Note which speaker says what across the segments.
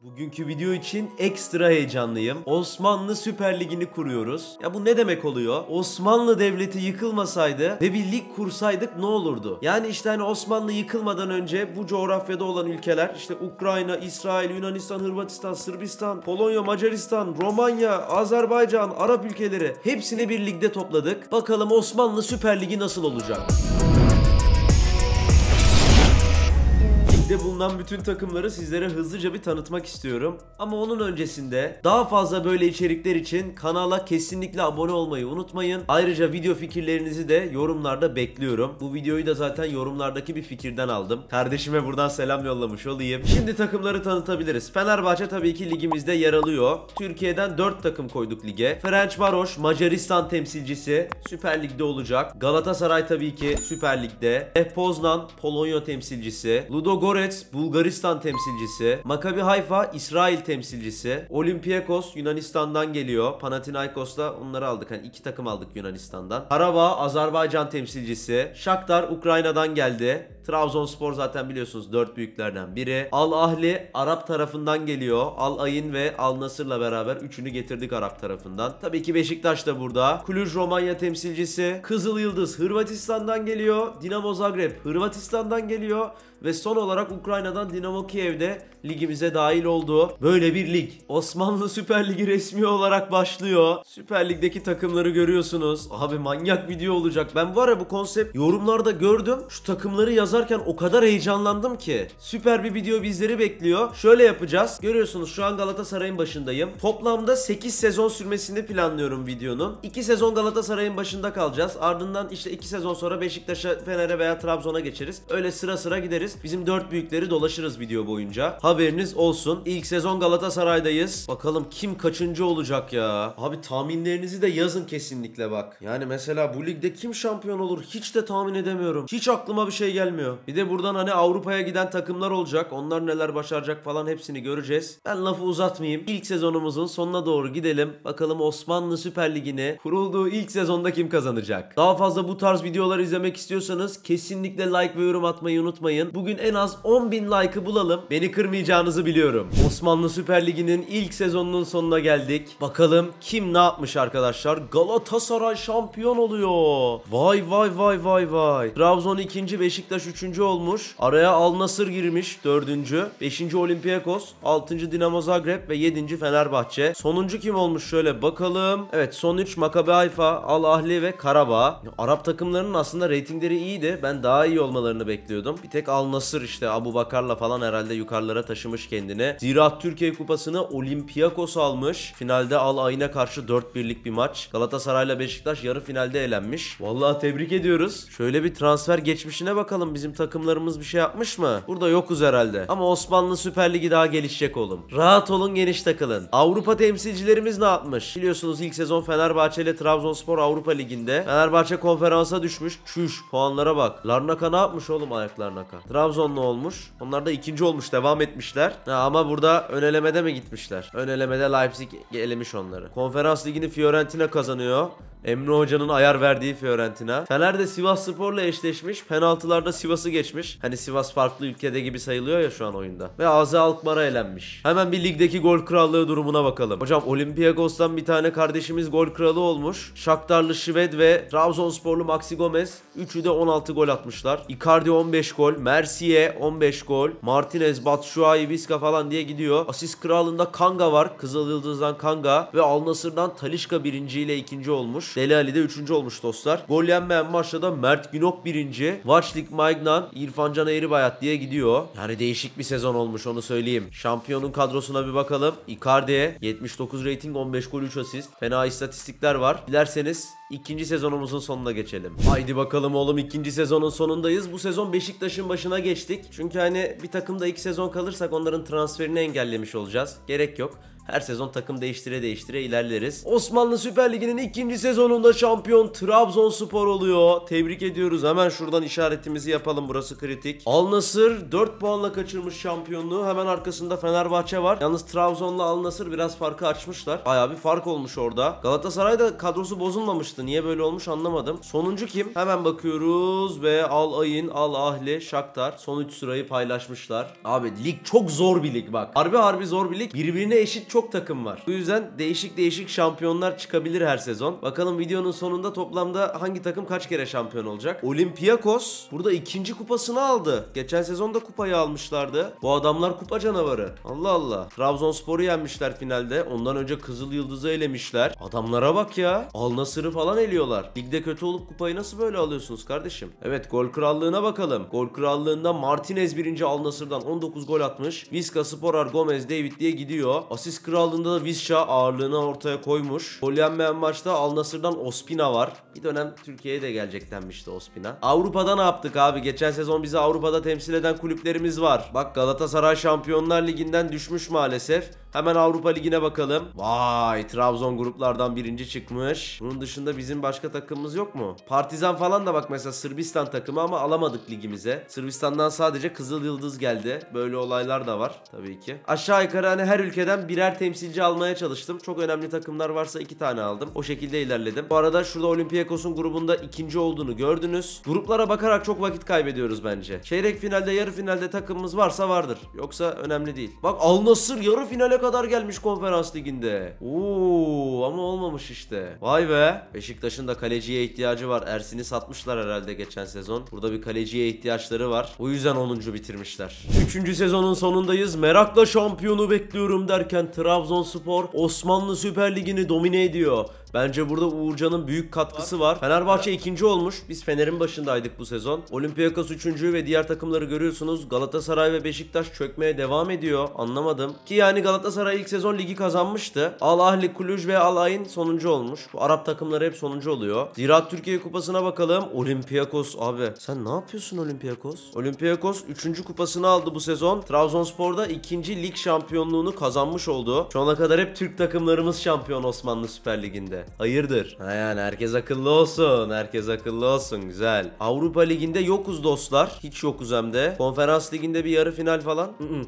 Speaker 1: Bugünkü video için ekstra heyecanlıyım. Osmanlı Süper Ligi'ni kuruyoruz. Ya bu ne demek oluyor? Osmanlı Devleti yıkılmasaydı ve bir lig kursaydık ne olurdu? Yani işte hani Osmanlı yıkılmadan önce bu coğrafyada olan ülkeler işte Ukrayna, İsrail, Yunanistan, Hırvatistan, Sırbistan, Polonya, Macaristan, Romanya, Azerbaycan, Arap ülkeleri hepsini bir ligde topladık. Bakalım Osmanlı Süper Ligi nasıl olacak? Ligde bulunan bütün takımları sizlere hızlıca bir tanıtmak istiyorum. Ama onun öncesinde daha fazla böyle içerikler için kanala kesinlikle abone olmayı unutmayın. Ayrıca video fikirlerinizi de yorumlarda bekliyorum. Bu videoyu da zaten yorumlardaki bir fikirden aldım. Kardeşime buradan selam yollamış olayım. Şimdi takımları tanıtabiliriz. Fenerbahçe tabii ki ligimizde yer alıyor. Türkiye'den 4 takım koyduk lige. Ferencvaros Macaristan temsilcisi Süper Lig'de olacak. Galatasaray tabii ki Süper Lig'de. Lech Poznan Polonya temsilcisi. Ludogorets Bulgaristan temsilcisi. Maccabi Haifa İsrail temsilcisi. Olympiakos Yunanistan'dan geliyor. Panathinaikos'ta onları aldık. Hani 2 takım aldık Yunanistan'dan. Karabağ Azerbaycan temsilcisi. Shakhtar Ukrayna'dan geldi. Trabzonspor zaten biliyorsunuz 4 büyüklerden biri. Al Ahli Arap tarafından geliyor. Al Ayn ve Al Nasır'la beraber üçünü getirdik Arap tarafından. Tabii ki Beşiktaş da burada. Cluj Romanya temsilcisi. Kızıl Yıldız Hırvatistan'dan geliyor. Dinamo Zagreb Hırvatistan'dan geliyor. Ve son olarak Ukrayna'dan Dinamo Kiev'de ligimize dahil oldu. Böyle bir lig. Osmanlı Süper Ligi resmi olarak başlıyor. Süper Lig'deki takımları görüyorsunuz. Abi manyak video olacak. Ben var ya bu konsept yorumlarda gördüm. Şu takımları yazarken o kadar heyecanlandım ki. Süper bir video bizleri bekliyor. Şöyle yapacağız. Görüyorsunuz şu an Galatasaray'ın başındayım. Toplamda 8 sezon sürmesini planlıyorum videonun. 2 sezon Galatasaray'ın başında kalacağız. Ardından işte 2 sezon sonra Beşiktaş'a, Fener'e veya Trabzon'a geçeriz. Öyle sıra sıra gideriz. Bizim 4 büyükleri dolaşırız video boyunca. Haberiniz olsun. İlk sezon Galatasaray'dayız. Bakalım kim kaçıncı olacak ya. Abi tahminlerinizi de yazın kesinlikle bak. Yani mesela bu ligde kim şampiyon olur hiç de tahmin edemiyorum. Hiç aklıma bir şey gelmiyor. Bir de buradan hani Avrupa'ya giden takımlar olacak. Onlar neler başaracak falan hepsini göreceğiz. Ben lafı uzatmayayım. İlk sezonumuzun sonuna doğru gidelim. Bakalım Osmanlı Süper Ligi'ni kurulduğu ilk sezonda kim kazanacak? Daha fazla bu tarz videolar izlemek istiyorsanız kesinlikle like ve yorum atmayı unutmayın. Bugün en az 10.000 like'ı bulalım. Beni kırmayacağınızı biliyorum. Osmanlı Süper Ligi'nin ilk sezonunun sonuna geldik. Bakalım kim ne yapmış arkadaşlar? Galatasaray şampiyon oluyor. Vay vay vay vay vay. Trabzon 2. Beşiktaş 3. olmuş. Araya Al Nassr girmiş 4. 5. Olympiakos, 6. Dinamo Zagreb ve 7. Fenerbahçe. Sonuncu kim olmuş şöyle bakalım. Evet son 3 Maccabi Haifa, Al Ahli ve Karabağ. Arap takımlarının aslında reytingleri iyiydi. Ben daha iyi olmalarını bekliyordum. Bir tek Al Nassr işte Abu Bakar'la falan herhalde yukarılara taşımış kendini. Ziraat Türkiye Kupası'nı Olympiakos almış. Finalde Al Ayn'a karşı 4-1'lik bir maç. Galatasaray'la Beşiktaş yarı finalde elenmiş. Vallahi tebrik ediyoruz. Şöyle bir transfer geçmişine bakalım. Bizim takımlarımız bir şey yapmış mı? Burada yokuz herhalde. Ama Osmanlı Süper Ligi daha gelişecek oğlum. Rahat olun, geniş takılın. Avrupa temsilcilerimiz ne yapmış? Biliyorsunuz ilk sezon Fenerbahçe ile Trabzonspor Avrupa Ligi'nde. Fenerbahçe konferansa düşmüş. Çüş puanlara bak. Larnaka ne yapmış oğlum ayak Larnaka? Trabzon ne olmuş? Onlar da 2. olmuş. Devam etmişler. Ama burada ön elemede mi gitmişler? Ön elemede Leipzig elemiş onları. Konferans ligini Fiorentina kazanıyor. Emre Hoca'nın ayar verdiği Fiorentina. Fener de Sivasspor'la eşleşmiş. Penaltılarda Sivas'ı geçmiş. Hani Sivas farklı ülkede gibi sayılıyor ya şu an oyunda. Ve AZ Alkmaar'a elenmiş. Hemen bir ligdeki gol krallığı durumuna bakalım. Hocam Olympiakos'tan bir tane kardeşimiz gol kralı olmuş. Shakhtarlı Şved ve Trabzonsporlu Maxi Gomez. Üçü de 16 gol atmışlar. Icardi 15 gol. Mercier 15 gol. Martinez, Batshuayi, Viska falan diye gidiyor. Asist kralında Kanga var. Kızıl Yıldız'dan Kanga. Ve Al Nassr'dan Talisca 1. ile 2. olmuş. Deli Ali de 3. olmuş dostlar. Gol yenmeyen maçta da Mert Günok 1. Vaçlik Maignan, İrfan Can Eğribayat diye gidiyor. Yani değişik bir sezon olmuş onu söyleyeyim. Şampiyonun kadrosuna bir bakalım. Icardi'ye 79 rating, 15 gol 3 asist. Fena istatistikler var. Dilerseniz ikinci sezonumuzun sonuna geçelim. Haydi bakalım oğlum, ikinci sezonun sonundayız. Bu sezon Beşiktaş'ın başına geçtik. Çünkü hani bir takımda 2 sezon kalırsak onların transferini engellemiş olacağız. Gerek yok. Her sezon takım değiştire değiştire ilerleriz. Osmanlı Süper Ligi'nin ikinci sezonunda şampiyon Trabzonspor oluyor. Tebrik ediyoruz. Hemen şuradan işaretimizi yapalım. Burası kritik. Al Nassr 4 puanla kaçırmış şampiyonluğu. Hemen arkasında Fenerbahçe var. Yalnız Trabzon'la Al Nassr biraz farkı açmışlar. Bayağı bir fark olmuş orada. Galatasaray da kadrosu bozulmamıştı. Niye böyle olmuş anlamadım. Sonuncu kim? Hemen bakıyoruz ve Al Ayn, Al Ahli, Shakhtar son 3 sırayı paylaşmışlar. Abi lig çok zor bir lig bak. Harbi zor bir lig. Birbirine eşit çok takım var. Bu yüzden değişik şampiyonlar çıkabilir her sezon. Bakalım videonun sonunda toplamda hangi takım kaç kere şampiyon olacak? Olympiakos burada ikinci kupasını aldı. Geçen sezonda kupayı almışlardı. Bu adamlar kupa canavarı. Allah Allah. Trabzonspor'u yenmişler finalde. Ondan önce Kızıl Yıldız'ı elemişler. Adamlara bak ya. Al Nassr'ı falan eliyorlar. Ligde kötü olup kupayı nasıl böyle alıyorsunuz kardeşim? Evet, gol krallığına bakalım. Gol krallığında Martinez birinci, Al Nassr'dan 19 gol atmış. Vizca, Sporar, Gomez, David diye gidiyor. Asist krallığında da Visca ağırlığını ortaya koymuş. Gol yenmeyen maçta Al Nassr'dan Ospina var. Bir dönem Türkiye'ye de gelecek denmişti Ospina. Avrupa'da ne yaptık abi? Geçen sezon bizi Avrupa'da temsil eden kulüplerimiz var. Bak, Galatasaray Şampiyonlar Ligi'nden düşmüş maalesef. Hemen Avrupa Ligi'ne bakalım. Vay, Trabzon gruplardan birinci çıkmış. Bunun dışında bizim başka takımımız yok mu? Partizan falan da bak mesela Sırbistan takımı ama alamadık ligimize. Sırbistan'dan sadece Kızıl Yıldız geldi. Böyle olaylar da var tabii ki. Aşağı yukarı hani her ülkeden birer temsilci almaya çalıştım. Çok önemli takımlar varsa 2 tane aldım. O şekilde ilerledim. Bu arada şurada Olympiakos'un grubunda ikinci olduğunu gördünüz. Gruplara bakarak çok vakit kaybediyoruz bence. Çeyrek finalde, yarı finalde takımımız varsa vardır. Yoksa önemli değil. Bak, Al Nassr yarı finale kadar gelmiş konferans liginde. Oo, ama olmamış işte. Vay be. Beşiktaş'ın da kaleciye ihtiyacı var. Ersin'i satmışlar herhalde geçen sezon. Burada bir kaleciye ihtiyaçları var. O yüzden 10. bitirmişler. 3. sezonun sonundayız. Merakla şampiyonu bekliyorum derken Trabzonspor Osmanlı Süper Ligi'ni domine ediyor. Bence burada Uğurcan'ın büyük katkısı var. Fenerbahçe ikinci olmuş. Biz Fener'in başındaydık bu sezon. Olympiakos üçüncü ve diğer takımları görüyorsunuz. Galatasaray ve Beşiktaş çökmeye devam ediyor. Anlamadım. Ki yani Galatasaray ilk sezon ligi kazanmıştı. Al Ahli, Cluj ve Al Ayn sonuncu olmuş. Bu Arap takımları hep sonuncu oluyor. Ziraat Türkiye Kupası'na bakalım. Olympiakos abi. Sen ne yapıyorsun Olympiakos? Olympiakos 3. kupasını aldı bu sezon. Trabzonspor'da 2. lig şampiyonluğunu kazanmış oldu. Şu ana kadar hep Türk takımlarımız şampiyon Osmanlı Süper Ligi'nde. Hayırdır? Ha yani herkes akıllı olsun. Herkes akıllı olsun. Güzel. Avrupa Ligi'nde yokuz dostlar. Hiç yokuz hem de. Konferans Ligi'nde bir yarı final falan.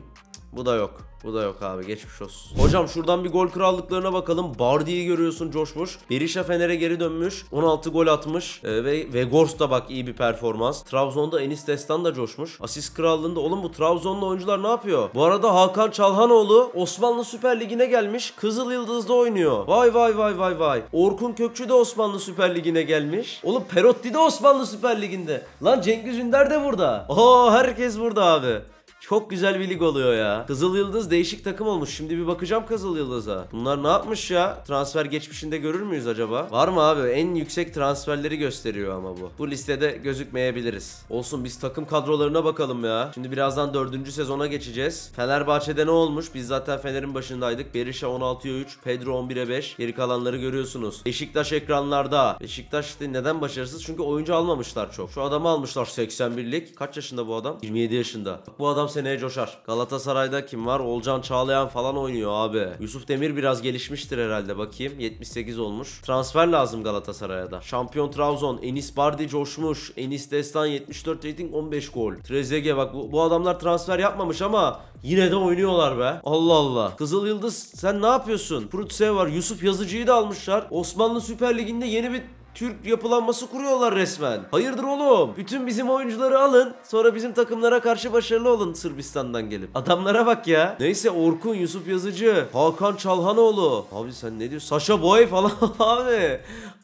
Speaker 1: Bu da yok. Bu da yok abi, geçmiş olsun. Hocam şuradan bir gol krallıklarına bakalım. Bardi'yi görüyorsun, coşmuş. Berisha Fener'e geri dönmüş. 16 gol atmış. Ve Vegors da bak iyi bir performans. Trabzon'da Enis Destan da coşmuş. Asist krallığında oğlum bu Trabzonlu oyuncular ne yapıyor? Bu arada Hakan Çalhanoğlu Osmanlı Süper Ligi'ne gelmiş. Kızıl Yıldız'da oynuyor. Vay. Orkun Kökçü de Osmanlı Süper Ligi'ne gelmiş. Oğlum Perotti de Osmanlı Süper Ligi'nde. Lan Cengiz Ünder de burada. Herkes burada abi. Çok güzel bir lig oluyor ya. Kızıl Yıldız değişik takım olmuş. Şimdi bir bakacağım Kızıl Yıldız'a. Bunlar ne yapmış ya? Transfer geçmişinde görür müyüz acaba? Var mı abi? En yüksek transferleri gösteriyor ama bu. Bu listede gözükmeyebiliriz. Olsun, biz takım kadrolarına bakalım ya. Şimdi birazdan 4. sezona geçeceğiz. Fenerbahçe'de ne olmuş? Biz zaten Fener'in başındaydık. Berisha 16'ya 3, Pedro 11'e 5. Geri kalanları görüyorsunuz. Beşiktaş ekranlarda. Beşiktaş işte neden başarısız? Çünkü oyuncu almamışlar çok. Şu adamı almışlar 81'lik. Kaç yaşında bu adam? 27 yaşında. Bu adam seneye coşar. Galatasaray'da kim var? Olcan Çağlayan falan oynuyor abi. Yusuf Demir biraz gelişmiştir herhalde, bakayım. 78 olmuş. Transfer lazım Galatasaray'a da. Şampiyon Trabzon. Enis Bardi coşmuş. Enis Destan 74 rating, 15 gol. Trezeguet bak bu adamlar transfer yapmamış ama yine de oynuyorlar be. Allah Allah. Kızıl Yıldız sen ne yapıyorsun? Prutsev var. Yusuf Yazıcı'yı da almışlar. Osmanlı Süper Ligi'nde yeni bir Türk yapılanması kuruyorlar resmen. Hayırdır oğlum? Bütün bizim oyuncuları alın. Sonra bizim takımlara karşı başarılı olun Sırbistan'dan gelip. Adamlara bak ya. Neyse, Orkun, Yusuf Yazıcı, Hakan Çalhanoğlu. Abi sen ne diyorsun? Saşa Boy falan abi.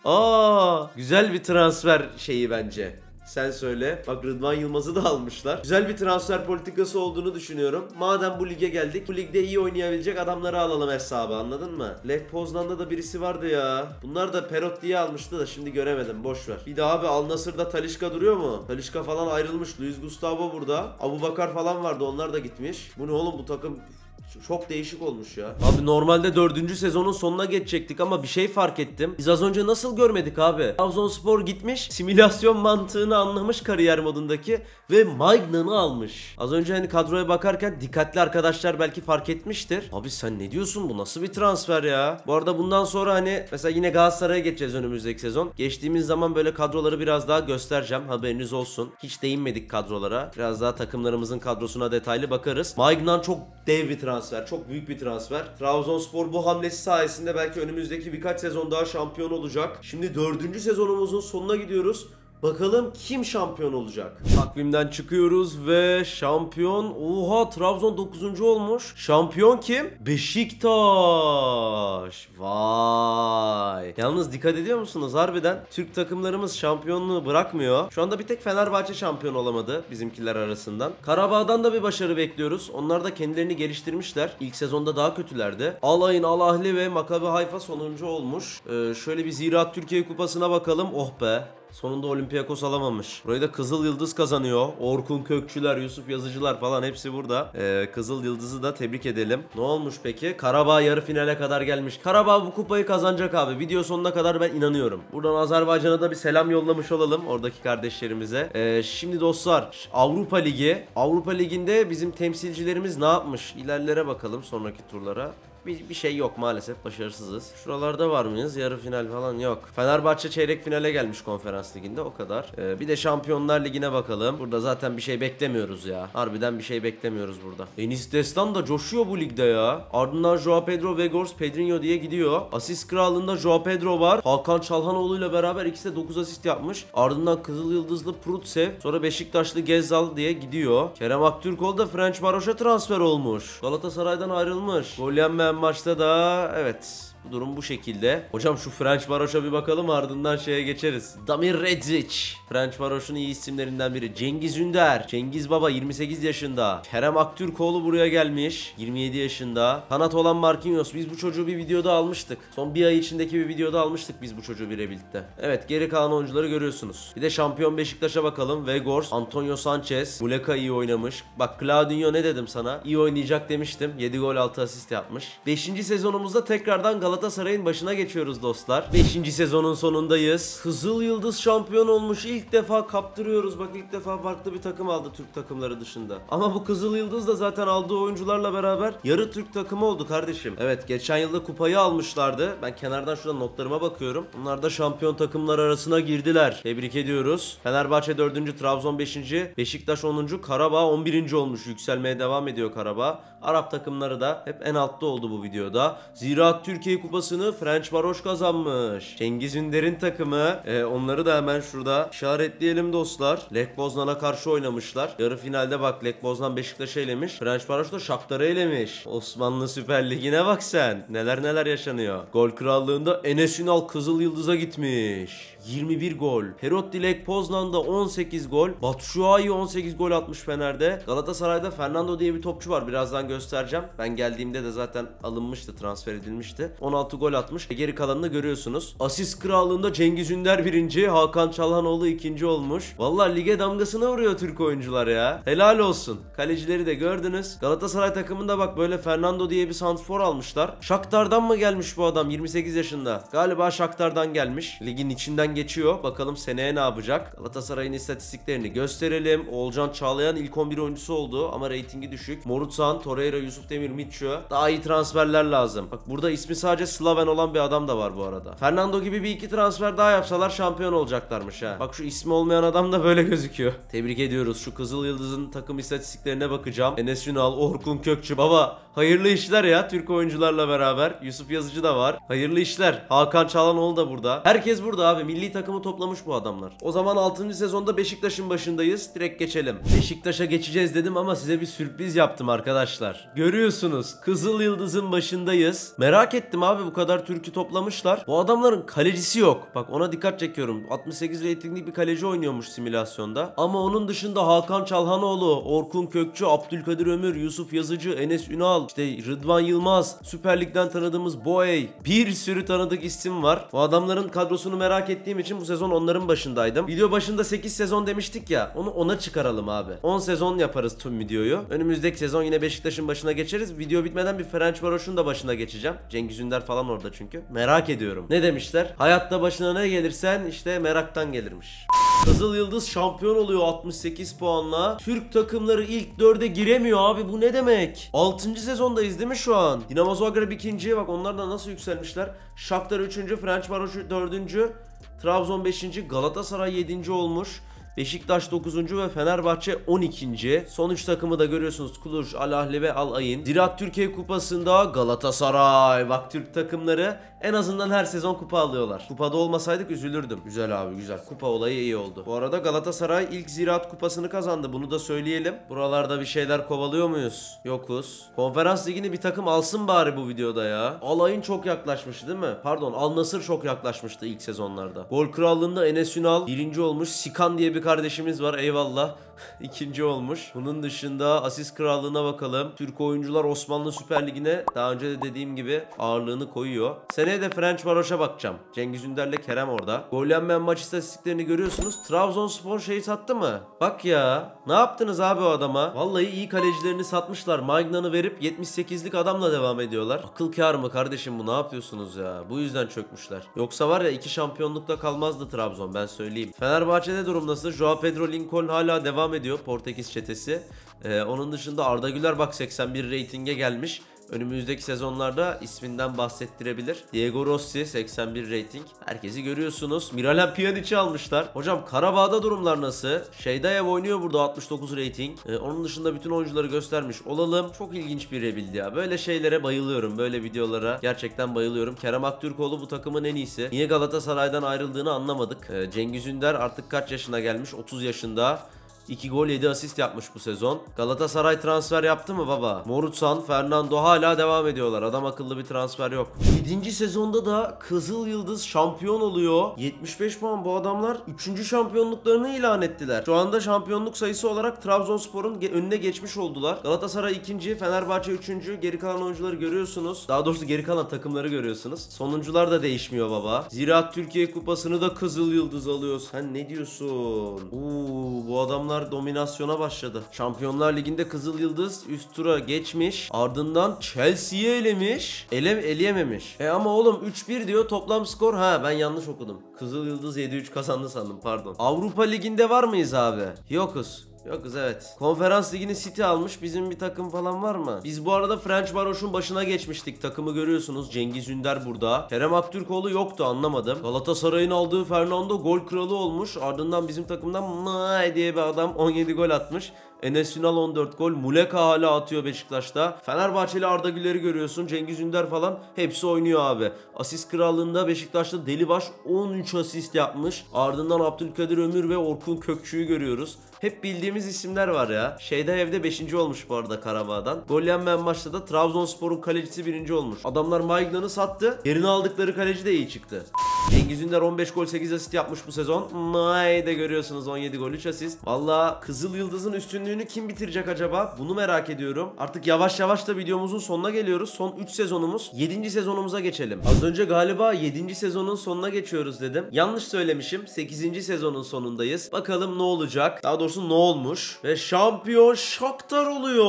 Speaker 1: Güzel bir transfer şeyi bence. Sen söyle. Bak Rıdvan Yılmaz'ı da almışlar. Güzel bir transfer politikası olduğunu düşünüyorum. Madem bu lige geldik, bu ligde iyi oynayabilecek adamları alalım hesabı, anladın mı? Lech Poznan'da da birisi vardı ya. Bunlar da Perotti'yi almıştı da şimdi göremedim, boşver. Bir de abi Al Nassr'da Talisca duruyor mu? Talisca falan ayrılmış. Luis Gustavo burada. Abubakar falan vardı, onlar da gitmiş. Bu ne oğlum, bu takım Çok değişik olmuş ya. Abi normalde 4. sezonun sonuna geçecektik ama bir şey fark ettim. Biz az önce nasıl görmedik abi? Trabzonspor gitmiş, simülasyon mantığını anlamış kariyer modundaki ve Magnan'ı almış. Az önce hani kadroya bakarken dikkatli arkadaşlar belki fark etmiştir. Abi sen ne diyorsun, bu nasıl bir transfer ya? Bu arada bundan sonra hani mesela yine Galatasaray'a geçeceğiz önümüzdeki sezon. Geçtiğimiz zaman böyle kadroları biraz daha göstereceğim, haberiniz olsun. Hiç değinmedik kadrolara. Biraz daha takımlarımızın kadrosuna detaylı bakarız. Magnan çok dev bir transfer, çok büyük bir transfer. Trabzonspor bu hamlesi sayesinde belki önümüzdeki birkaç sezon daha şampiyon olacak. Şimdi 4. sezonumuzun sonuna gidiyoruz. Bakalım kim şampiyon olacak? Takvimden çıkıyoruz ve şampiyon... Oha, Trabzon 9. olmuş. Şampiyon kim? Beşiktaş. Vay. Yalnız dikkat ediyor musunuz? Harbiden Türk takımlarımız şampiyonluğu bırakmıyor. Şu anda bir tek Fenerbahçe şampiyon olamadı bizimkiler arasından. Karabağ'dan da bir başarı bekliyoruz. Onlar da kendilerini geliştirmişler. İlk sezonda daha kötülerdi. Al-Ayn, Al-Ahli ve Maccabi Haifa sonuncu olmuş. Şöyle bir Ziraat Türkiye Kupası'na bakalım. Oh be. Sonunda Olympiakos alamamış. Burayı da Kızıl Yıldız kazanıyor. Orkun Kökçüler, Yusuf Yazıcılar falan hepsi burada. Kızıl Yıldız'ı da tebrik edelim. Ne olmuş peki? Karabağ yarı finale kadar gelmiş. Karabağ bu kupayı kazanacak abi. Video sonuna kadar ben inanıyorum. Buradan Azerbaycan'a da bir selam yollamış olalım. Oradaki kardeşlerimize. Şimdi dostlar, Avrupa Ligi. Avrupa Ligi'nde bizim temsilcilerimiz ne yapmış? İlerlere bakalım, sonraki turlara. Bir şey yok maalesef, başarısızız. Şuralarda var mıyız? Yarı final falan yok. Fenerbahçe çeyrek finale gelmiş konferans liginde, o kadar. Bir de Şampiyonlar Ligi'ne bakalım. Burada zaten bir şey beklemiyoruz ya. Harbiden bir şey beklemiyoruz burada. Enis Destan da coşuyor bu ligde ya. Ardından Joao Pedro, Weghorst, Pedrinho diye gidiyor. Asist krallığında Joao Pedro var. Hakan Çalhanoğlu ile beraber ikisi de 9 asist yapmış. Ardından Kızıl Yıldızlı Prutsev. Sonra Beşiktaşlı Gezzal diye gidiyor. Kerem Aktürkoğlu da Fenerbahçe'ye transfer olmuş. Galatasaray'dan ayrılmış. Gol yenmeyen maçta da evet. Bu durum bu şekilde. Hocam şu Fenerbahçe'ye bir bakalım, ardından şeye geçeriz. Damir Redzic. Fenerbahçe'nin iyi isimlerinden biri. Cengiz Ünder. Cengiz Baba 28 yaşında. Kerem Aktürkoğlu buraya gelmiş. 27 yaşında. Kanat olan Marquinhos. Biz bu çocuğu bir videoda almıştık. Son bir ay içindeki bir videoda almıştık biz bu çocuğu birlikte. Evet, geri kalan oyuncuları görüyorsunuz. Bir de şampiyon Beşiktaş'a bakalım. Weghorst, Antonio Sanchez. Muleka iyi oynamış. Bak Claudinho ne dedim sana? İyi oynayacak demiştim. 7 gol 6 asist yapmış. 5. sezonumuzda tekrardan Galatasaray'ın başına geçiyoruz dostlar. 5. sezonun sonundayız. Kızıl Yıldız şampiyon olmuş. İlk defa kaptırıyoruz. Bak ilk defa farklı bir takım aldı Türk takımları dışında. Ama bu Kızıl Yıldız da zaten aldığı oyuncularla beraber yarı Türk takımı oldu kardeşim. Evet, geçen yılda kupayı almışlardı. Ben kenardan şurada notlarıma bakıyorum. Bunlar da şampiyon takımlar arasına girdiler. Tebrik ediyoruz. Fenerbahçe 4. Trabzon 5. Beşiktaş 10. Karabağ 11. olmuş. Yükselmeye devam ediyor Karabağ. Arap takımları da hep en altta oldu bu videoda. Ziraat Türkiye Kupası'nı Fenerbahçe kazanmış. Cengiz Ünder'in takımı. Onları da hemen şurada işaretleyelim dostlar. Lech Poznan'a karşı oynamışlar. Yarı finalde bak Lech Poznan Beşiktaş'ı elemiş. Fenerbahçe da Shakhtar'ı elemiş. Osmanlı Süper Ligi'ne bak sen. Neler neler yaşanıyor. Gol krallığında Enes Ünal Kızıl Yıldız'a gitmiş. 21 gol. Perotti Lech Poznan'da 18 gol. Batshuayi 18 gol atmış Fener'de. Galatasaray'da Fernando diye bir topçu var. Birazdan göstereceğim. Ben geldiğimde de zaten alınmıştı, transfer edilmişti. 16 gol atmış. Geri kalanını görüyorsunuz. Asist krallığında Cengiz Ünder 1. Hakan Çalhanoğlu 2. olmuş. Vallahi lige damgasını vuruyor Türk oyuncular ya. Helal olsun. Kalecileri de gördünüz. Galatasaray takımında bak böyle Fernando diye bir santrfor almışlar. Shakhtar'dan mı gelmiş bu adam? 28 yaşında. Galiba Shakhtar'dan gelmiş. Ligin içinden geçiyor. Bakalım seneye ne yapacak? Galatasaray'ın istatistiklerini gösterelim. Oğulcan Çağlayan ilk 11 oyuncusu oldu ama reytingi düşük. Morutsan, Torreira, Yusuf Demir, Mitchell. Daha iyi transferler lazım. Bak burada ismi sadece Slaven olan bir adam da var bu arada. Fernando gibi bir iki transfer daha yapsalar şampiyon olacaklarmış ha. Bak şu ismi olmayan adam da böyle gözüküyor. Tebrik ediyoruz. Şu Kızıl Yıldız'ın takım istatistiklerine bakacağım. Enes Ünal, Orkun Kökçü. Baba hayırlı işler ya Türk oyuncularla beraber. Yusuf Yazıcı da var. Hayırlı işler. Hakan Çalhanoğlu da burada. Herkes burada abi. Milli takımı toplamış bu adamlar. O zaman 6. sezonda Beşiktaş'ın başındayız. Direkt geçelim. Beşiktaş'a geçeceğiz dedim ama size bir sürpriz yaptım arkadaşlar. Görüyorsunuz Kızıl Yıldız'ın videomuzun başındayız. Merak ettim abi, bu kadar Türk'ü toplamışlar. Bu adamların kalecisi yok. Bak ona dikkat çekiyorum. 68 reytingli bir kaleci oynuyormuş simülasyonda. Ama onun dışında Hakan Çalhanoğlu, Orkun Kökçü, Abdülkadir Ömür, Yusuf Yazıcı, Enes Ünal, işte Rıdvan Yılmaz, Süper Lig'den tanıdığımız Boey, bir sürü tanıdık isim var. Bu adamların kadrosunu merak ettiğim için bu sezon onların başındaydım. Video başında 8 sezon demiştik ya, onu 10'a çıkaralım abi. 10 sezon yaparız tüm videoyu. Önümüzdeki sezon yine Beşiktaş'ın başına geçeriz. Video bitmeden bir Ferencvaros'un da başına geçeceğim. Cengiz Ünder falan orada çünkü. Merak ediyorum. Ne demişler? Hayatta başına ne gelirsen işte meraktan gelirmiş. Kızıl Yıldız şampiyon oluyor 68 puanla. Türk takımları ilk 4'e giremiyor abi, bu ne demek? 6. sezondayız değil mi şu an? Dinamo Zagreb 2. Bak onlar da nasıl yükselmişler. Shakhtar 3. Ferencvaros 4. Trabzon 5. Galatasaray 7. olmuş. Beşiktaş 9. ve Fenerbahçe 12. Son 3 takımı da görüyorsunuz. Cluj, Al Ahly ve Al Ayn. Ziraat Türkiye Kupası'nda Galatasaray. Bak Türk takımları en azından her sezon kupa alıyorlar. Kupada olmasaydık üzülürdüm. Güzel abi güzel. Kupa olayı iyi oldu. Bu arada Galatasaray ilk Ziraat Kupası'nı kazandı. Bunu da söyleyelim. Buralarda bir şeyler kovalıyor muyuz? Yokuz. Konferans Ligi'ni bir takım alsın bari bu videoda ya. Al Ayn çok yaklaşmıştı değil mi? Pardon, Al Nassr çok yaklaşmıştı ilk sezonlarda. Gol krallığında Enes Ünal 1. olmuş. Sikan diye bir kardeşimiz var, eyvallah. 2. olmuş. Bunun dışında asist krallığına bakalım. Türk oyuncular Osmanlı Süper Ligi'ne daha önce de dediğim gibi ağırlığını koyuyor. Seneye de Ferencvaros'a bakacağım. Cengiz Ünder'le Kerem orada. Gol yenmeyen maç istatistiklerini görüyorsunuz. Trabzonspor şeyi sattı mı? Bak ya. Ne yaptınız abi o adama? Vallahi iyi kalecilerini satmışlar. Magnan'ı verip 78'lik adamla devam ediyorlar. Akıl kârı mı kardeşim bu? Ne yapıyorsunuz ya? Bu yüzden çökmüşler. Yoksa var ya 2 şampiyonlukta kalmazdı Trabzon, ben söyleyeyim. Fenerbahçe'de durum nasıl? Joao Pedro Lincoln hala devam ediyor, Portekiz çetesi. Onun dışında Arda Güler bak 81 reytinge gelmiş. Önümüzdeki sezonlarda isminden bahsettirebilir. Diego Rossi 81 reyting. Herkesi görüyorsunuz. Miralem Pjanic'i almışlar. Hocam Karabağ'da durumlar nasıl? Şeydayev oynuyor burada 69 reyting. Onun dışında bütün oyuncuları göstermiş olalım. Çok ilginç bir rebuild ya. Böyle şeylere bayılıyorum. Böyle videolara gerçekten bayılıyorum. Kerem Aktürkoğlu bu takımın en iyisi. Niye Galatasaray'dan ayrıldığını anlamadık. Cengiz Ünder artık kaç yaşına gelmiş? 30 yaşında. 2 gol 7 asist yapmış bu sezon. Galatasaray transfer yaptı mı baba? Morutsan, Fernando hala devam ediyorlar. Adam akıllı bir transfer yok. 7. sezonda da Kızıl Yıldız şampiyon oluyor. 75 puan, bu adamlar 3. şampiyonluklarını ilan ettiler. Şu anda şampiyonluk sayısı olarak Trabzonspor'un önüne geçmiş oldular. Galatasaray 2. Fenerbahçe 3. Geri kalan oyuncuları görüyorsunuz. Daha doğrusu geri kalan takımları görüyorsunuz. Sonuncular da değişmiyor baba. Ziraat Türkiye Kupası'nı da Kızıl Yıldız alıyor. Sen ne diyorsun? Bu adamlar dominasyona başladı. Şampiyonlar Ligi'nde Kızıl Yıldız üst tura geçmiş. Ardından Chelsea'yi elemiş. Eleyememiş. Ama oğlum 3-1 diyor toplam skor. Ben yanlış okudum. Kızıl Yıldız 7-3 kazandı sandım, pardon. Avrupa Ligi'nde var mıyız abi? Yokuz. Yokuz evet. Konferans Ligi'ni City almış. Bizim bir takım falan var mı? Biz bu arada Ferencvaros'un başına geçmiştik. Takımı görüyorsunuz. Cengiz Ünder burada. Kerem Aktürkoğlu yoktu, anlamadım. Galatasaray'ın aldığı Fernando gol kralı olmuş. Ardından bizim takımdan May diye bir adam 17 gol atmış. Enes Ünal 14 gol. Muleka hala atıyor Beşiktaş'ta. Fenerbahçeli Arda Güler'i görüyorsun. Cengiz Ünder falan hepsi oynuyor abi. Asist krallığında Beşiktaş'ta Delibaş 13 asist yapmış. Ardından Abdülkadir Ömür ve Orkun Kökçü'yü görüyoruz. Hep bildiğimiz isimler var ya. Şeydaev'de 5. olmuş bu arada Karabağ'dan. Gol yenmeyen maçta da Trabzonspor'un kalecisi 1. olmuş. Adamlar Magnan'ı sattı. Yerine aldıkları kaleci de iyi çıktı. Cengiz Ünder 15 gol 8 asist yapmış bu sezon. May'de görüyorsunuz 17 gol 3 asist. Valla Kızıl Yıldız'ın üstünlüğünü kim bitirecek acaba? Bunu merak ediyorum. Artık yavaş yavaş da videomuzun sonuna geliyoruz. Son 3 sezonumuz. 7. sezonumuza geçelim. Az önce galiba 7. sezonun sonuna geçiyoruz dedim. Yanlış söylemişim. 8. sezonun sonundayız. Bakalım ne olacak? Daha doğrusu ne olmuş? Ve şampiyon Shakhtar oluyor.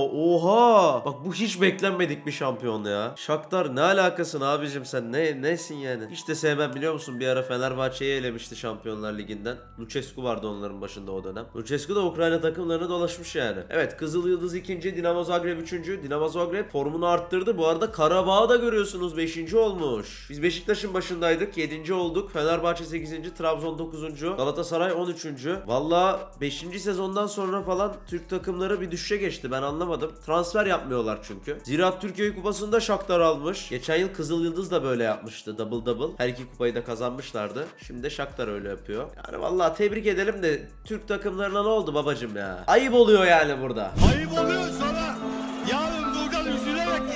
Speaker 1: Oha! Bak bu hiç beklenmedik bir şampiyon ya. Shakhtar ne alakasın abicim sen? Nesin yani? Hiç de sevmem, biliyor musun? Bir ara Fenerbahçe'yi elemişti Şampiyonlar Ligi'nden. Lucescu vardı onların başında o dönem. Lucescu da Ukrayna takımlarını dolaşmış yani. Evet, Kızıl Yıldız 2. Dinamo Zagreb 3. Dinamo Zagreb formunu arttırdı. Bu arada Karabağ'ı da görüyorsunuz 5. olmuş. Biz Beşiktaş'ın başındaydık. 7. olduk. Fenerbahçe 8. Trabzon 9. Galatasaray 13. Valla 5. sezondan sonra falan Türk takımları bir düşüşe geçti. Ben anlamadım. Transfer yapmıyorlar çünkü. Ziraat Türkiye Kupası'nda Shakhtar almış. Geçen yıl Kızıl Yıldız da böyle yapmıştı. Double double. Her iki kupayı da kazanmışlardı. Şimdi de Shakhtar öyle yapıyor. Yani vallahi tebrik edelim de Türk takımlarına ne oldu babacım ya? Ayıp oluyor yani burada.
Speaker 2: Ayıp oluyor sonra yarın Durgan üzülerek gidersiniz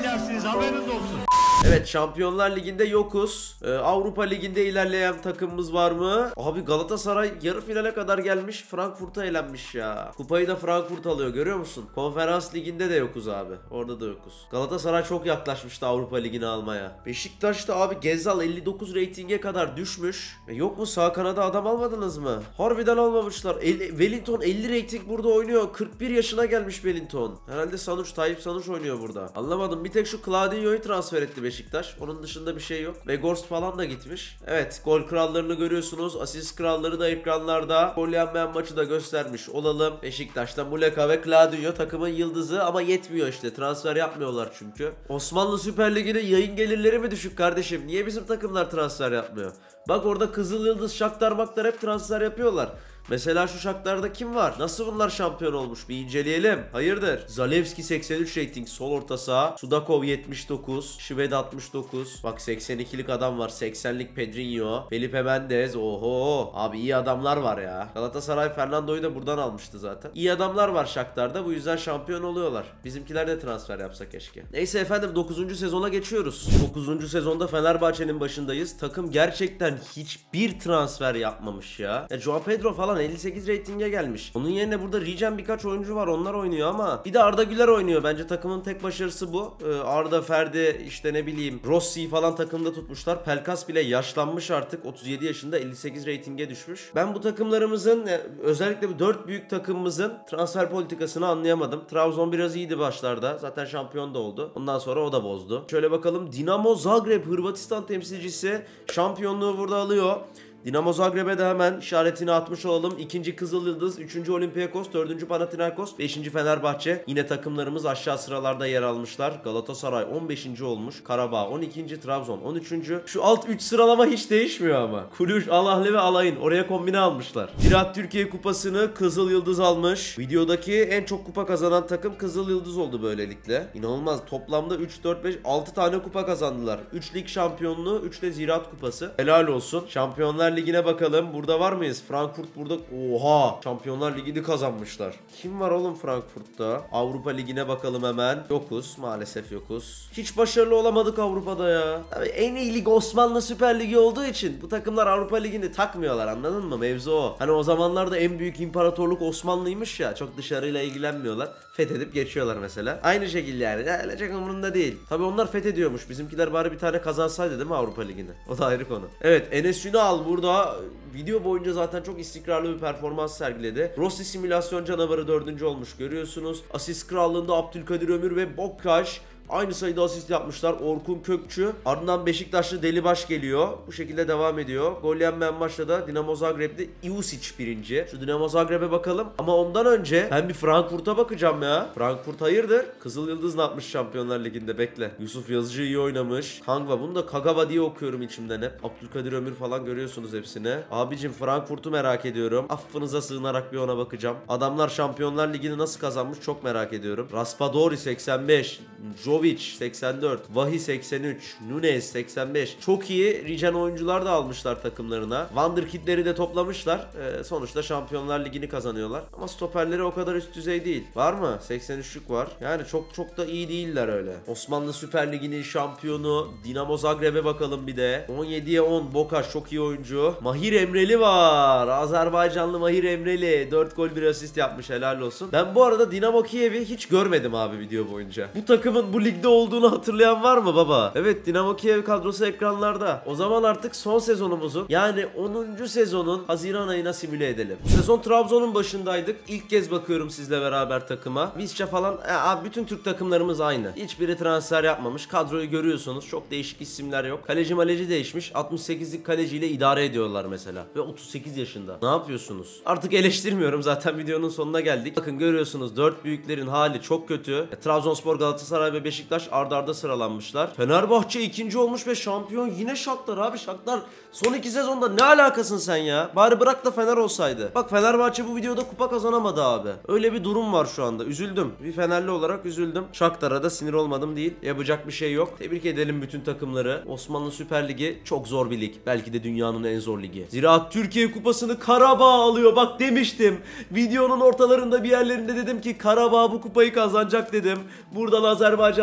Speaker 2: haberiniz olsun.
Speaker 1: Evet, Şampiyonlar Ligi'nde yokuz. Avrupa Ligi'nde ilerleyen takımımız var mı? Abi Galatasaray yarı finale kadar gelmiş, Frankfurt'a elenmiş ya. Kupayı da Frankfurt alıyor, görüyor musun? Konferans Ligi'nde de yokuz abi. Orada da yokuz. Galatasaray çok yaklaşmıştı Avrupa Ligi'ni almaya. Beşiktaş'ta abi Gezzal 59 reytinge kadar düşmüş. Yok mu sağ kanada adam almadınız mı? Harbiden almamışlar. Wellington 50 reyting burada oynuyor. 41 yaşına gelmiş Wellington. Herhalde Tayyip Sanuç oynuyor burada. Anlamadım. Bir tek şu Claudinho'yu transfer etti Beşiktaş. Onun dışında bir şey yok. Weghorst falan da gitmiş. Evet, gol krallarını görüyorsunuz. Asist kralları da ekranlarda. Gol yenmeyen maçı da göstermiş olalım. Beşiktaş'ta Muleka ve Claudinho takımın yıldızı ama yetmiyor işte. Transfer yapmıyorlar çünkü. Osmanlı Süper Ligi'nin yayın gelirleri mi düşük kardeşim? Niye bizim takımlar transfer yapmıyor? Bak orada Kızıl Yıldız, Shakhtar Maktar hep transfer yapıyorlar. Mesela şu Shakhtar'da kim var? Nasıl bunlar şampiyon olmuş? Bir inceleyelim. Hayırdır? Zalewski 83 rating sol orta saha. Sudakov 79. Şived 69. Bak 82'lik adam var. 80'lik Pedrinho. Felipe Mendez. Oho. Abi iyi adamlar var ya. Galatasaray Fernando'yu da buradan almıştı zaten. İyi adamlar var Shakhtar'da. Bu yüzden şampiyon oluyorlar. Bizimkiler de transfer yapsa keşke. Neyse efendim, 9. sezona geçiyoruz. 9. sezonda Fenerbahçe'nin başındayız. Takım gerçekten hiçbir transfer yapmamış ya. Joao Pedro falan 58 reytinge gelmiş. Onun yerine burada regen birkaç oyuncu var, onlar oynuyor ama bir de Arda Güler oynuyor. Bence takımın tek başarısı bu. Arda, Ferdi, işte ne bileyim Rossi falan takımda tutmuşlar. Pelkas bile yaşlanmış artık. 37 yaşında 58 reytinge düşmüş. Ben bu takımlarımızın özellikle bu 4 büyük takımımızın transfer politikasını anlayamadım. Trabzon biraz iyiydi başlarda. Zaten şampiyon da oldu. Ondan sonra o da bozdu. Şöyle bakalım. Dinamo Zagreb Hırvatistan temsilcisi şampiyonluğu burada alıyor. Dinamo Zagreb'e de hemen işaretini atmış olalım. 2. Kızıl Yıldız, 3. Olympiakos, 4. Panathinaikos, 5. Fenerbahçe. Yine takımlarımız aşağı sıralarda yer almışlar. Galatasaray 15. olmuş. Karabağ 12. Trabzon 13. Şu alt 3 sıralama hiç değişmiyor ama. Kulüş, Alahli ve Alay'ın oraya kombine almışlar. Ziraat Türkiye Kupası'nı Kızıl Yıldız almış. Videodaki en çok kupa kazanan takım Kızıl Yıldız oldu böylelikle. İnanılmaz. Toplamda 3, 4, 5, 6 tane kupa kazandılar. 3 lig şampiyonluğu, 3 de Ziraat Kupası. Helal olsun. Şampiyonlar Ligi'ne bakalım. Burada var mıyız? Frankfurt burada. Oha! Şampiyonlar Ligi'ni kazanmışlar. Kim var oğlum Frankfurt'ta? Avrupa Ligi'ne bakalım hemen. Yokuz. Maalesef yokuz. Hiç başarılı olamadık Avrupa'da ya. Tabii en iyi lig Osmanlı Süper Ligi olduğu için bu takımlar Avrupa Ligi'ni takmıyorlar, anladın mı? Mevzu o. Hani o zamanlarda en büyük imparatorluk Osmanlıymış ya. Çok dışarıyla ilgilenmiyorlar. Fethedip geçiyorlar mesela. Aynı şekilde yani. Öyle çok umurunda değil. Tabii onlar fethediyormuş. Bizimkiler bari bir tane kazansaydı değil mi Avrupa Ligi'ni? O da ayrı konu. Evet, Enes Ünal burada video boyunca zaten çok istikrarlı bir performans sergiledi. Rossi simülasyon canavarı 4. olmuş, görüyorsunuz. Asist krallığında Abdülkadir Ömür ve Bokkaş aynı sayıda asist yapmışlar. Orkun Kökçü. Ardından Beşiktaşlı Delibaş geliyor. Bu şekilde devam ediyor. Gol yenmeyen maçta da Dinamo Zagreb'de Iusic birinci. Şu Dinamo Zagreb'e bakalım. Ama ondan önce ben bir Frankfurt'a bakacağım ya. Frankfurt hayırdır? Kızıl Yıldız ne yapmış Şampiyonlar Ligi'nde, bekle. Yusuf Yazıcı iyi oynamış. Kangva, bunu da Kagawa diye okuyorum içimden hep. Abdülkadir Ömür falan görüyorsunuz hepsini. Abicim Frankfurt'u merak ediyorum. Affınıza sığınarak bir ona bakacağım. Adamlar Şampiyonlar Ligi'ni nasıl kazanmış çok merak ediyorum. Raspadori 85. Jovic 84, Vahi 83, Nunes 85. Çok iyi regen oyuncular da almışlar takımlarına. Wonderkid'leri de toplamışlar. Sonuçta Şampiyonlar Ligi'ni kazanıyorlar. Ama stoperleri o kadar üst düzey değil. Var mı? 83'lük var. Yani çok da iyi değiller öyle. Osmanlı Süper Ligi'nin şampiyonu Dinamo Zagreb'e bakalım bir de. 17'ye 10 Bokaş çok iyi oyuncu. Mahir Emreli var. Azerbaycanlı Mahir Emreli. 4 gol 1 asist yapmış, helal olsun. Ben bu arada Dinamo Kiev'i hiç görmedim abi video boyunca. Bu takımın bu ligde olduğunu hatırlayan var mı baba? Evet, Dinamo Kiev kadrosu ekranlarda. O zaman artık son sezonumuzun, yani 10. sezonun Haziran ayına simüle edelim. Bu sezon Trabzon'un başındaydık. İlk kez bakıyorum sizle beraber takıma. Visca falan, abi bütün Türk takımlarımız aynı. Hiçbiri transfer yapmamış. Kadroyu görüyorsunuz. Çok değişik isimler yok. Kaleci değişmiş. 68'lik kaleciyle idare ediyorlar mesela. Ve 38 yaşında. Ne yapıyorsunuz? Artık eleştirmiyorum. Zaten videonun sonuna geldik. Bakın görüyorsunuz 4 büyüklerin hali çok kötü. Trabzonspor, Galatasaray ve Beşiktaş arda arda sıralanmışlar. Fenerbahçe 2. olmuş ve şampiyon yine Shakhtar abi. Shakhtar son 2 sezonda ne alakasın sen ya? Bari bırak da Fener olsaydı. Bak Fenerbahçe bu videoda kupa kazanamadı abi. Öyle bir durum var şu anda. Üzüldüm. Bir Fenerli olarak üzüldüm. Shakhtar'a da sinir olmadım değil. Yapacak bir şey yok. Tebrik edelim bütün takımları. Osmanlı Süper Ligi çok zor bir lig. Belki de dünyanın en zor ligi. Ziraat Türkiye Kupası'nı Karabağ alıyor. Bak demiştim. Videonun ortalarında bir yerlerinde dedim ki Karabağ bu kupayı kazanacak dedim. Buradan Azerbaycanlı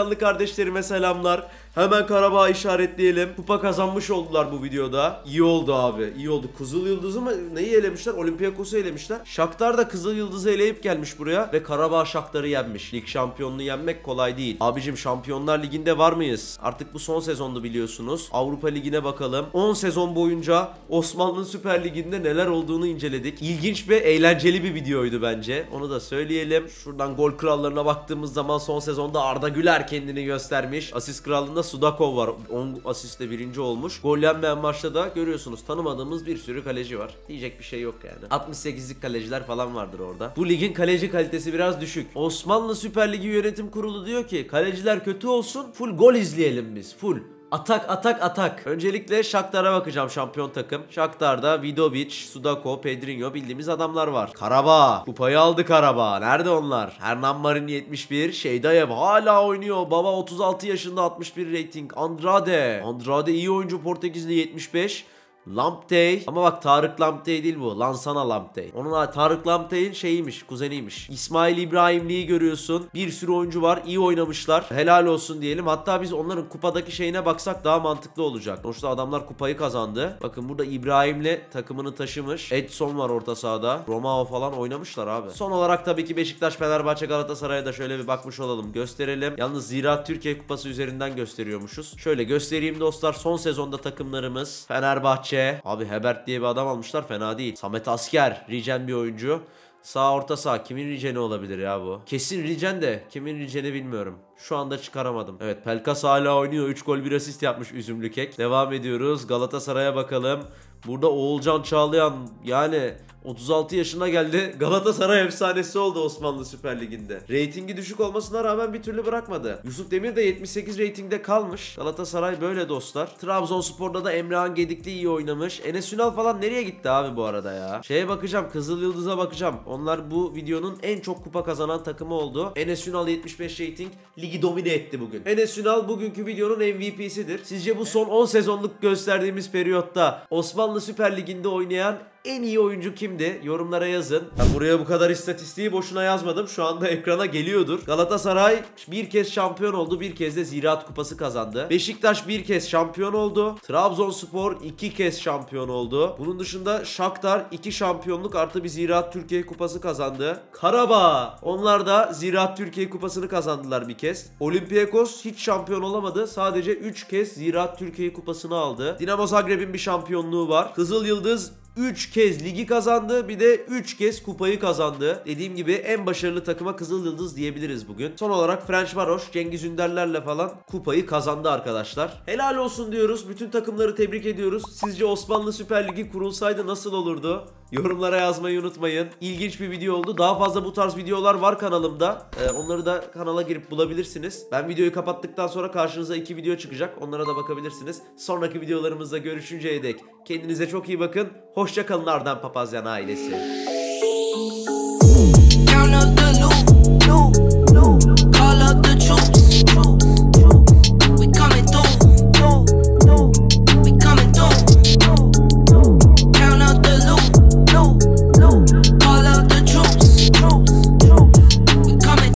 Speaker 1: Galatasaraylı kardeşlerime selamlar. Hemen Karabağ'ı işaretleyelim. Kupa kazanmış oldular bu videoda. İyi oldu abi. İyi oldu. Kızıl Yıldız'ı mı neyi elemişler? Olympiakos'u elemişler. Shakhtar da Kızıl Yıldız'ı eleyip gelmiş buraya. Ve Karabağ Shakhtar'ı yenmiş. Lig şampiyonluğu yenmek kolay değil. Abicim Şampiyonlar Ligi'nde var mıyız? Artık bu son sezondu biliyorsunuz. Avrupa Ligi'ne bakalım. 10 sezon boyunca Osmanlı Süper Ligi'nde neler olduğunu inceledik. İlginç ve eğlenceli bir videoydu bence. Onu da söyleyelim. Şuradan gol krallarına baktığımız zaman son sezonda Arda Güler kendini göstermiş. Asist krallığında Sudakov var. 10 asistle birinci olmuş. Gol yenmeyen maçta da görüyorsunuz tanımadığımız bir sürü kaleci var. Diyecek bir şey yok yani. 68'lik kaleciler falan vardır orada. Bu ligin kaleci kalitesi biraz düşük. Osmanlı Süper Ligi Yönetim Kurulu diyor ki kaleciler kötü olsun, full gol izleyelim biz. Full. Atak atak atak. Öncelikle Shakhtar'a bakacağım, şampiyon takım. Shakhtar'da Vidovic, Sudakov, Pedrinho bildiğimiz adamlar var. Karabağ. Kupayı aldı Karabağ. Nerede onlar? Hernan Marin 71. Şeydayev hala oynuyor. Baba 36 yaşında 61 rating. Andrade. Andrade iyi oyuncu, Portekizli 75. Lamptey. Ama bak Tarık Lamptey değil bu. Lansana Lamptey. Onun Tarık Lamptey'in şeyiymiş, kuzeniymiş. İsmail İbrahimli'yi görüyorsun. Bir sürü oyuncu var. İyi oynamışlar. Helal olsun diyelim. Hatta biz onların kupadaki şeyine baksak daha mantıklı olacak. Sonuçta adamlar kupayı kazandı. Bakın burada İbrahim'le takımını taşımış. Edson var orta sahada. Romao falan oynamışlar abi. Son olarak tabii ki Beşiktaş, Fenerbahçe, Galatasaray'a da şöyle bir bakmış olalım. Gösterelim. Yalnız Ziraat Türkiye Kupası üzerinden gösteriyormuşuz. Şöyle göstereyim dostlar. Son sezonda takımlarımız Fenerbahçe. Abi Hebert diye bir adam almışlar, fena değil. Samet Asker, Rijen bir oyuncu. Sağ orta sağ, kimin Rijen'i olabilir ya bu? Kesin Rijen de kimin Rijen'i bilmiyorum. Şu anda çıkaramadım. Evet, Pelkas hala oynuyor. 3 gol 1 asist yapmış üzümlü kek. Devam ediyoruz. Galatasaray'a bakalım. Burada Oğulcan Çağlayan, yani 36 yaşına geldi. Galatasaray efsanesi oldu Osmanlı Süper Ligi'nde. Reytingi düşük olmasına rağmen bir türlü bırakmadı. Yusuf Demir de 78 reytingde kalmış. Galatasaray böyle dostlar. Trabzonspor'da da Emrehan Gedikli iyi oynamış. Enes Ünal falan nereye gitti abi bu arada ya? Şeye bakacağım, Kızıl Yıldız'a bakacağım. Onlar bu videonun en çok kupa kazanan takımı oldu. Enes Ünal 75 reyting, ligi domine etti bugün. Enes Ünal bugünkü videonun MVP'sidir. Sizce bu son 10 sezonluk gösterdiğimiz periyotta Osmanlı Süper Ligi'nde oynayan en iyi oyuncu kimdi? Yorumlara yazın. Ben buraya bu kadar istatistiği boşuna yazmadım. Şu anda ekrana geliyordur. Galatasaray bir kez şampiyon oldu. Bir kez de Ziraat Kupası kazandı. Beşiktaş bir kez şampiyon oldu. Trabzonspor 2 kez şampiyon oldu. Bunun dışında Shakhtar 2 şampiyonluk artı bir Ziraat Türkiye Kupası kazandı. Karabağ, onlar da Ziraat Türkiye Kupası'nı kazandılar bir kez. Olympiakos hiç şampiyon olamadı. Sadece 3 kez Ziraat Türkiye Kupası'nı aldı. Dinamo Zagreb'in bir şampiyonluğu var. Kızıl Yıldız 3 kez ligi kazandı, bir de 3 kez kupayı kazandı. Dediğim gibi en başarılı takıma Kızıl Yıldız diyebiliriz bugün. Son olarak Ferencvaros, Cengiz Ünderler'le falan kupayı kazandı arkadaşlar. Helal olsun diyoruz. Bütün takımları tebrik ediyoruz. Sizce Osmanlı Süper Ligi kurulsaydı nasıl olurdu? Yorumlara yazmayı unutmayın. İlginç bir video oldu. Daha fazla bu tarz videolar var kanalımda. Onları da kanala girip bulabilirsiniz. Ben videoyu kapattıktan sonra karşınıza 2 video çıkacak. Onlara da bakabilirsiniz. Sonraki videolarımızda görüşünceye dek kendinize çok iyi bakın. Hoşça kalın Arden Papazyan ailesi.